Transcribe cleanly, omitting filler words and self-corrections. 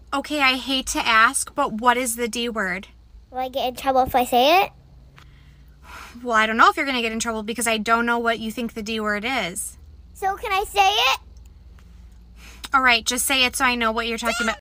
Okay, I hate to ask, but what is the D word? Will I get in trouble if I say it? Well, I don't know if you're going to get in trouble because I don't know what you think the D word is. So can I say it? All right, just say it so I know what you're talking about.